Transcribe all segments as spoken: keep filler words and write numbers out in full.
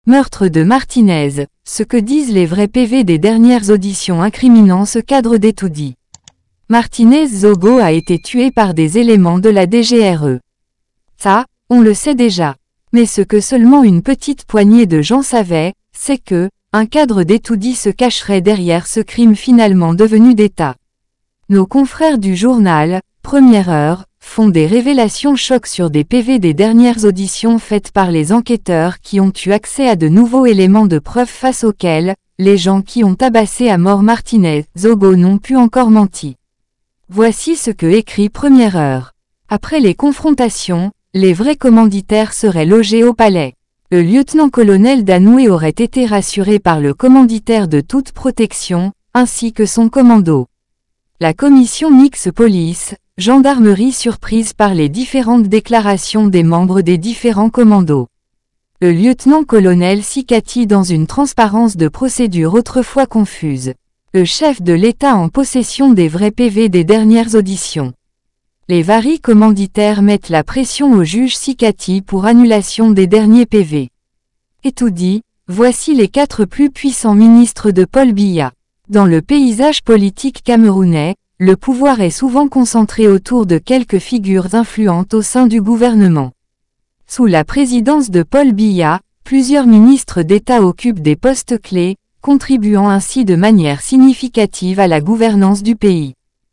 Meurtre de Martinez, ce que disent les vrais P V des dernières auditions incriminant ce cadre d'Etoudi. Martinez Zogo a été tué par des éléments de la D G R E. Ça, on le sait déjà. Mais ce que seulement une petite poignée de gens savaient, c'est que, un cadre d'Etoudi se cacherait derrière ce crime finalement devenu d'État. Nos confrères du journal, Première Heure, font des révélations chocs sur des P V des dernières auditions faites par les enquêteurs qui ont eu accès à de nouveaux éléments de preuve face auxquels, les gens qui ont tabassé à mort Martinez Zogo n'ont pu encore menti. Voici ce que écrit Première Heure. Après les confrontations, les vrais commanditaires seraient logés au palais. Le lieutenant-colonel Danoué aurait été rassuré par le commanditaire de toute protection, ainsi que son commando. La commission mixte police, gendarmerie surprise par les différentes déclarations des membres des différents commandos. Le lieutenant-colonel Sicati dans une transparence de procédure autrefois confuse. Le chef de l'État en possession des vrais P V des dernières auditions. Les varis commanditaires mettent la pression au juge Sicati pour annulation des derniers P V. Etoudi, voici les quatre plus puissants ministres de Paul Biya. Dans le paysage politique camerounais, le pouvoir est souvent concentré autour de quelques figures influentes au sein du gouvernement. Sous la présidence de Paul Biya, plusieurs ministres d'État occupent des postes clés, contribuant ainsi de manière significative à la gouvernance du pays.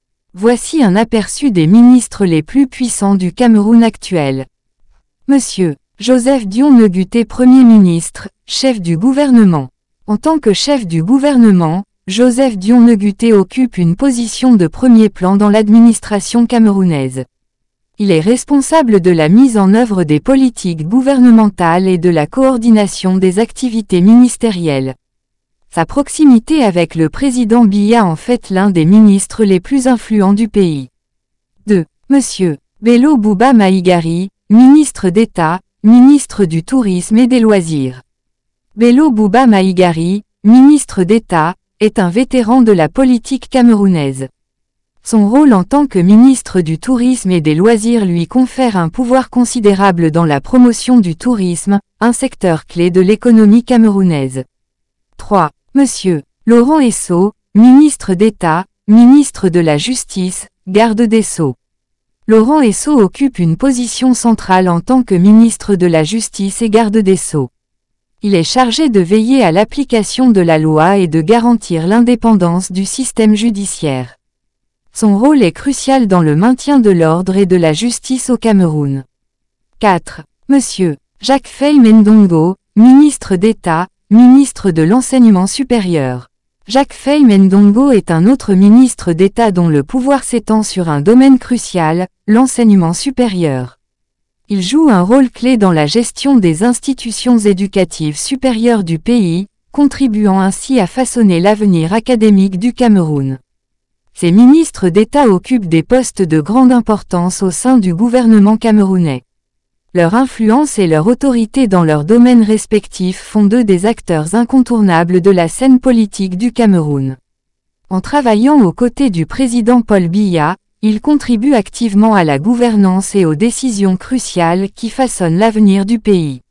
Voici un aperçu des ministres les plus puissants du Cameroun actuel. Monsieur Joseph Dion Neguté Premier ministre, chef du gouvernement. En tant que chef du gouvernement, Joseph Dion Neguté occupe une position de premier plan dans l'administration camerounaise. Il est responsable de la mise en œuvre des politiques gouvernementales et de la coordination des activités ministérielles. Sa proximité avec le président Biya en fait l'un des ministres les plus influents du pays. deux. Monsieur Bello Bouba Maïgari, ministre d'État, ministre du Tourisme et des Loisirs. Bello Bouba Maïgari, ministre d'État, est un vétéran de la politique camerounaise. Son rôle en tant que ministre du Tourisme et des Loisirs lui confère un pouvoir considérable dans la promotion du tourisme, un secteur clé de l'économie camerounaise. trois. Monsieur Laurent Esso, ministre d'État, ministre de la Justice, garde des Sceaux. Laurent Esso occupe une position centrale en tant que ministre de la Justice et garde des Sceaux. Il est chargé de veiller à l'application de la loi et de garantir l'indépendance du système judiciaire. Son rôle est crucial dans le maintien de l'ordre et de la justice au Cameroun. quatre. Monsieur Jacques Faye Mendongo, ministre d'État, ministre de l'Enseignement supérieur. Jacques Faye Mendongo est un autre ministre d'État dont le pouvoir s'étend sur un domaine crucial, l'enseignement supérieur. Il joue un rôle clé dans la gestion des institutions éducatives supérieures du pays, contribuant ainsi à façonner l'avenir académique du Cameroun. Ces ministres d'État occupent des postes de grande importance au sein du gouvernement camerounais. Leur influence et leur autorité dans leurs domaines respectifs font d'eux des acteurs incontournables de la scène politique du Cameroun. En travaillant aux côtés du président Paul Biya, ils contribuent activement à la gouvernance et aux décisions cruciales qui façonnent l'avenir du pays.